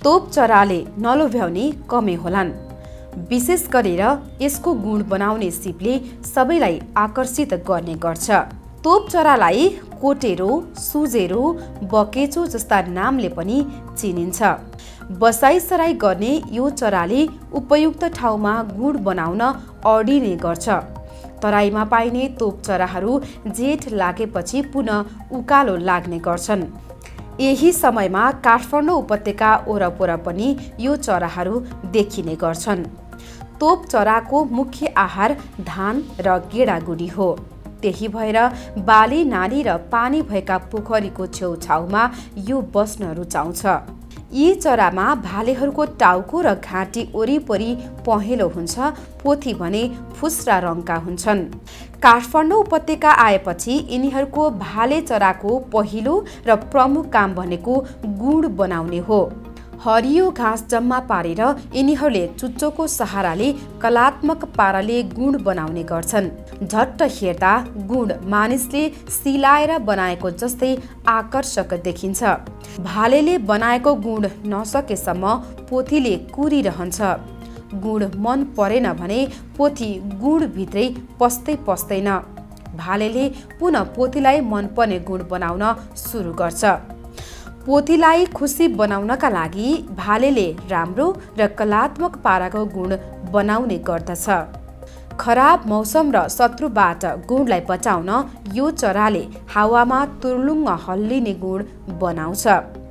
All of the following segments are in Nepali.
तोप चराले नलोभ्याउने कमै होलान्। विशेष गरेर यसको गुण बनाउने सिपले सबैलाई आकर्षित गर्ने गर्छ। तोप चरालाई कोटेरो, सुजेरो, बकेचो जस्ता नामले पनि चिनिन्छ। बसाइसराई गर्ने यो चराले उपयुक्त ठाउँमा गुड बनाउन अडिने गर्छ। तराईमा पाइने तोप चराहरू जेठ लागेपछि पुनः उकालो लाग्ने गर्छन्। यही समयमा काठमाडौँ उपत्यका वरपर पनि यो चराहरू देखिने गर्छन्। तोप चराको मुख्य आहार धान र गेडागुडी हो। त्यही भएर बाली, नाली र पानी भएका पोखरीको छेउछाउमा यो बस्न रुचाउँछ। यी चरामा भालेहरूको टाउको र घाँटी वरिपरि पहेँलो हुन्छ, पोथी भने फुस्रा रङका हुन्छन्। काठमाडौँ उपत्यका आएपछि यिनीहरूको भाले चराको पहिलो र प्रमुख काम भनेको गुड बनाउने हो। हरियो घाँस जम्मा पारेर यिनीहरूले चुच्चोको सहाराले कलात्मक पाराले गुड बनाउने गर्छन्। झट्ट हेर्दा गुड मानिसले सिलाएर बनाएको जस्तै आकर्षक देखिन्छ। भालेले बनाएको गुड नसकेसम्म पोथीले कुरिरहन्छ। गुड मन परेन भने पोथी गुडभित्रै पस्दैन। भालेले पुनः पोथीलाई मनपर्ने गुड बनाउन सुरु गर्छ। पोथीलाई खुसी बनाउनका लागि भालेले राम्रो र कलात्मक पाराको गुण बनाउने गर्दछ। खराब मौसम र शत्रुबाट गुणलाई बचाउन यो चराले हावामा तुर्लुङ्ग हल्लिने गुण बनाउँछ।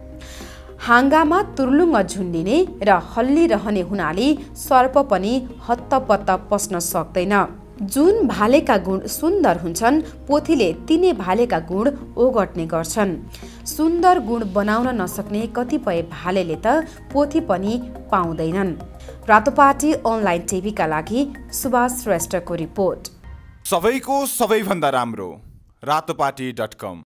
हाँगामा तुर्लुङ्ग झुन्डिने र हल्लिरहने हुनाले सर्प पनि हत्तपत्त पस्न सक्दैन। जुन भालेका गुण सुन्दर हुन्छन्, पोथीले तिनै भालेका गुण ओगट्ने गर्छन्। सुन्दर गुण बनाउन नसक्ने कतिपय भालेले त पोथी पनि पाउँदैनन्। रातोपाटी अनलाइन टिभीका लागि सुभाष श्रेष्ठको रिपोर्ट। सबैको सबैभन्दा राम्रो रातोपाटी.com।